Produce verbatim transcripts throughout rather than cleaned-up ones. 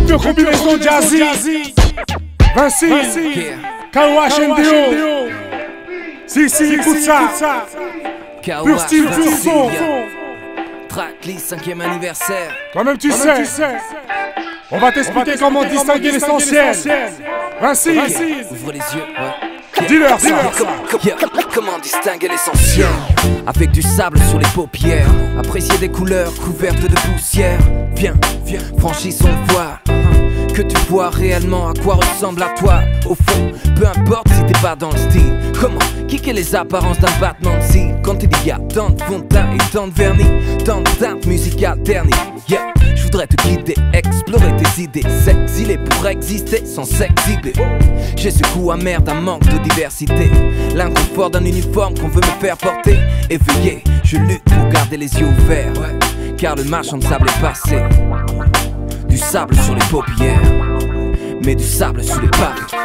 pure combinaison jazzy. Vinci, K O H N D O. Si, si, écoute ça. Pur style, pur son. Tracklist cinquième anniversaire. Toi-même tu sais. On va t'expliquer comment distinguer l'essentiel. Vinci, Ouvre les yeux, ouais. dis-leur ça. Yeah. Comment distinguer l'essentiel? Avec du sable sur les paupières, apprécier des couleurs couvertes de poussière. Viens, viens, franchissons le voile. Que tu vois réellement à quoi ressemble à toi. Au fond, peu importe si t'es pas dans le style. Comment kicker les apparences d'un battement de cils. Quand il y a tant de fond de teint et tant de vernis, tant de teintes musicales ternies. Yeah, je voudrais te guider, explorer tes idées, s'exiler pour exister sans s'exhiber. J'ai ce goût amer d'un manque de diversité, l'inconfort d'un uniforme qu'on veut me faire porter. Éveillé, je lutte pour garder les yeux ouverts, car le marchand de sable est passé. Du sable sur les paupières, mais du sable sous les pavés.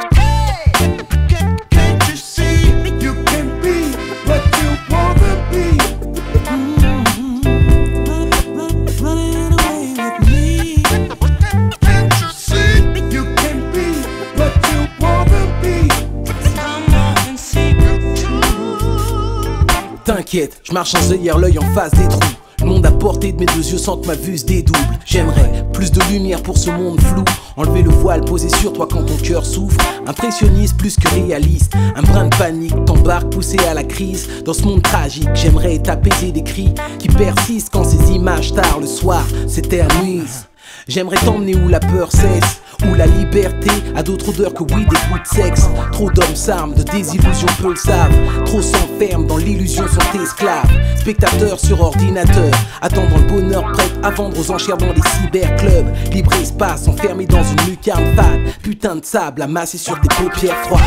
T'inquiète, je marche sans œillère l'œil en face des trous. Le monde à portée de mes deux yeux sans que ma vue se dédouble. J'aimerais plus de lumière pour ce monde flou. Enlever le voile posé sur toi quand ton cœur souffre. Impressionniste plus que réaliste. Un brin de panique t'embarque poussé à la crise. Dans ce monde tragique, j'aimerais t'apaiser des cris qui persistent quand ces images tard le soir s'éternisent. J'aimerais t'emmener où la peur cesse, où la liberté a d'autres odeurs que oui, des coups de sexe. Trop d'hommes s'arment, de désillusions peu le savent. Trop s'enferment dans l'illusion, sont esclaves. Spectateurs sur ordinateur, attendant le bonheur prêt à vendre aux enchères dans les cyberclubs. Libre espace, enfermé dans une lucarne fade. Putain de sable amassé sur tes paupières froides.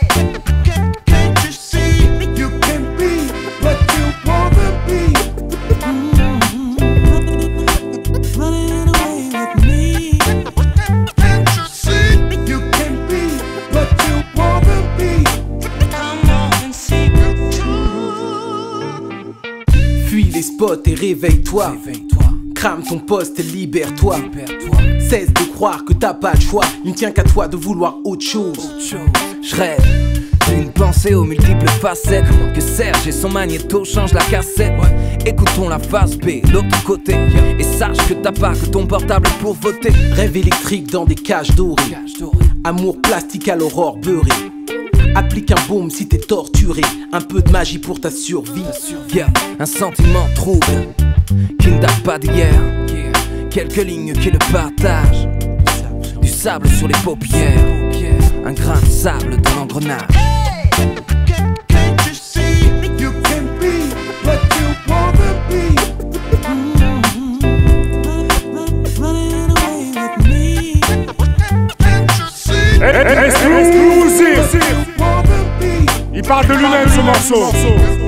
Fuis les spots et réveille-toi. Réveille Crame ton poste et libère-toi. Cesse de croire que t'as pas le choix. Il ne tient qu'à toi de vouloir autre chose. Je rêve d'une pensée aux multiples facettes. Que Serge et son magnéto changent la cassette. Écoutons la phase B, l'autre côté. Et sache que t'as pas que ton portable pour voter. Rêve électrique dans des cages dorées. Amour plastique à l'aurore beurrée. Applique un baume si t'es torturé. Un peu de magie pour ta survie. Yeah, un sentiment trouble qui ne date pas d'hier. Quelques lignes qui le partagent. Du sable sur les paupières. Un grain de sable dans l'engrenage. Exclusif. Il parle de lui-même ce morceau.